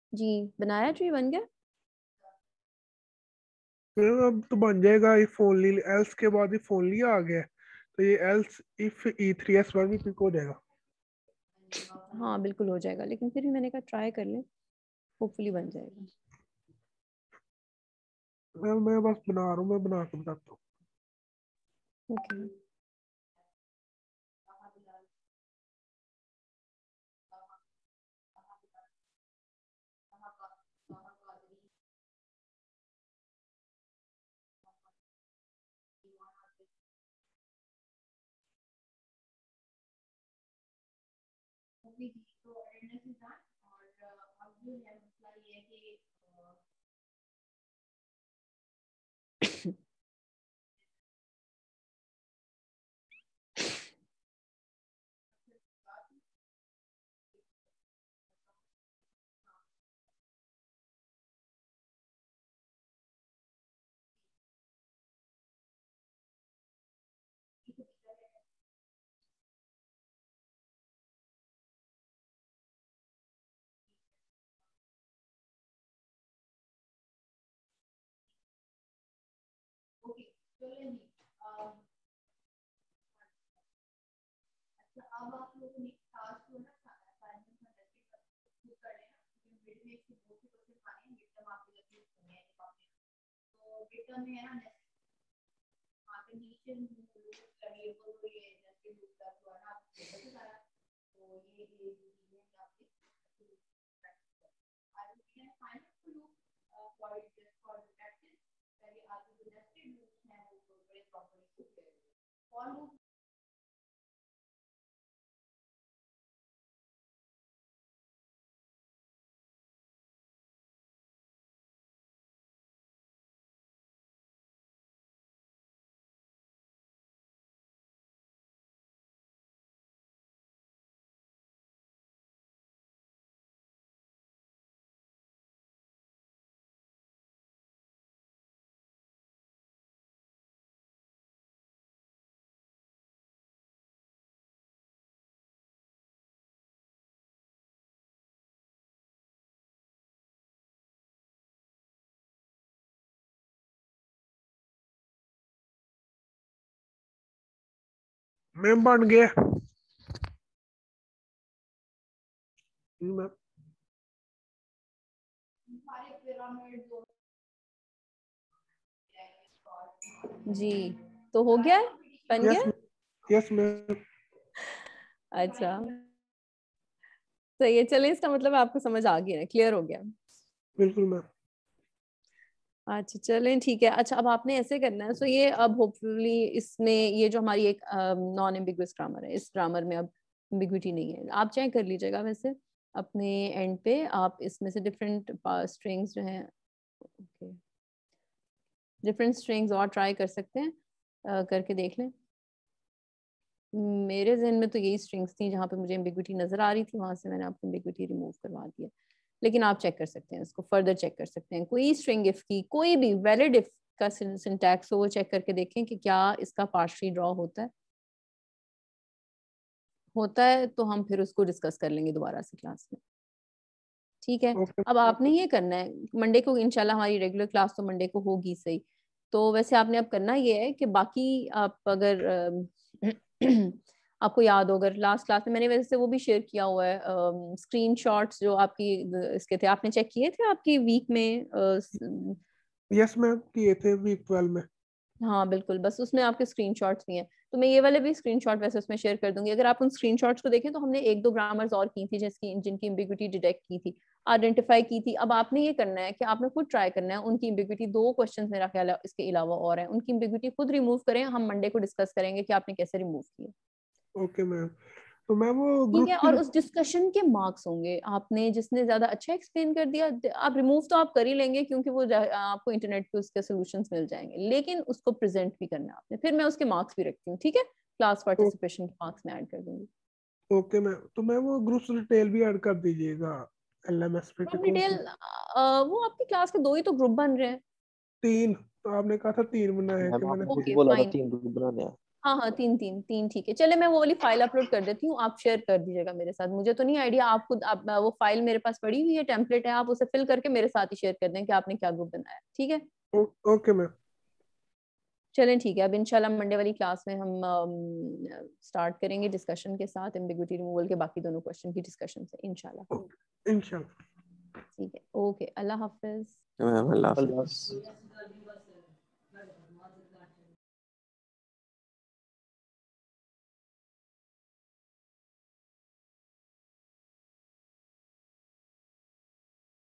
जी बनाया, ट्री बन गया। मैम अब तो बन जाएगा इफ ओनली, एल्स के बाद इफ ओनली आ गया तो ये else if E three S one भी पिक हो जाएगा। हाँ बिल्कुल हो जाएगा, लेकिन फिर भी मैंने कहा ट्राई कर ले, होपफुली बन जाएगा। मैम मैं बस बना रहा हूँ, मैं बना के बताता हूँ। ओके मैम बन गया। मैम जी तो हो गया, बन यस गया। Yes ma'am. अच्छा तो ये चले, इसका मतलब आपको समझ आ गया, क्लियर हो गया। बिल्कुल मैम। अच्छा चलें ठीक है। अच्छा अब आपने ऐसे करना है, सो ये अब होपफुली इसमें ये जो हमारी एक नॉन एम्बिगुअस ग्रामर है, इस ग्रामर में अब एम्बिग्विटी नहीं है। आप चेक कर लीजिएगा, वैसे अपने एंड पे आप इसमें से डिफरेंट स्ट्रिंग्स जो हैं, ओके डिफरेंट स्ट्रिंग्स और ट्राई कर सकते हैं, uh, करके देख लें। मेरे जहन में तो यही स्ट्रिंग्स थी जहाँ पे मुझे एम्बिग्विटी नजर आ रही थी, वहां से मैंने आपको एम्बिग्विटी रिमूव करवा दिया। लेकिन आप चेक कर सकते हैं, इसको फर्दर चेक कर सकते हैं। कोई स्ट्रिंग इफ की कोई भी वैलिड इफ का सिंटैक्स हो, वो चेक करके देखें कि क्या इसका पार्शियली ड्रॉ होता है। होता है तो हम फिर उसको डिस्कस कर लेंगे दोबारा से क्लास में, ठीक है। ओके अब आपने ये करना है, मंडे को इंशाल्लाह हमारी रेगुलर क्लास तो मंडे को होगी सही। तो वैसे आपने अब करना ये है कि बाकी आप अगर आपको याद हो, अगर लास्ट क्लास में मैंने वैसे वो भी शेयर किया हुआ है स्क्रीनशॉट्स जो आपकी इसके थे, आपने चेक किए थे आपकी वीक में अ, यस मैम किए थे वीक ट्वेल्व में। हाँ बिल्कुल, बस उसमें आपके स्क्रीनशॉट्स भी हैं। तो मैं ये वाले भी स्क्रीनशॉट वैसे उसमें शेयर कर दूंगी। अगर आप उन स्क्रीनशॉट्स को देखें तो हमने एक दो ग्रामर्स और की थी जिसकी जिनकी एम्बिग्विटी डिटेक्ट की थी, आइडेंटिफाई की थी। अब आपने ये करना है कि आपने खुद ट्राई करना है उनकी एम्बिग्विटी, दो क्वेश्चन मेरा ख्याल है इसके अलावा और हैं, उनकी एम्बिग्विटी खुद रिमूव करें। हम मंडे को डिस्कस करेंगे कि आपने कैसे रिमूव किया, ओके मैम। तो मैम वो ठीक ग्रुप है। की। और उस डिस्कशन के मार्क्स होंगे, आपने जिसने ज्यादा अच्छा एक्सप्लेन कर दिया, आप रिमूव तो आप कर ही लेंगे क्योंकि वो आपको इंटरनेट पे उसके सॉल्यूशंस मिल जाएंगे, लेकिन उसको प्रेजेंट भी करना है आपने। फिर मैं उसके मार्क्स भी रखती हूँ, ठीक है, क्लास पार्टिसिपेशन के मार्क्स में ऐड कर दूंगी। ओके मैम, तो मैम वो ग्रुप डिटेल भी ऐड कर दीजिएगा एलएमएस पे। ग्रुप कौन डिटेल, सी? वो आपकी क्लास के दो ही तो ग्रुप बन रहे हैं। तीन, तो आपने कहा था तीन बनाए मैम कि मैंने आपने खुद ओके बोला था फाइन, तीन ग्रुप बनाने हैं। हाँ हाँ तीन तीन तीन ठीक है। चले मैं वो वाली फाइल अपलोड कर देती हूँ, आप शेयर कर दीजिएगा मेरे साथ। मुझे तो नहीं आइडिया, आप खुद आप वो फाइल मेरे पास पड़ी हुई है, टेम्पलेट है, आप उसे फिल करके मेरे साथ ही शेयर कर दें कि आपने क्या ग्रुप बनाया। ठीक है, ओके मैम। चलें ठीक है। अब इंशाल्लाह मंडे वाली क्लास में हम स्टार्ट करेंगे डिस्कशन के साथ, एम्बिग्विटी रिमूवल के बाकी दोनों क्वेश्चन की डिस्कशन से इंशाल्लाह। इंशाल्लाह। ठीक है, ओके, अल्लाह हाफिज। मैम अल्लाह अल्लाह हाफिज।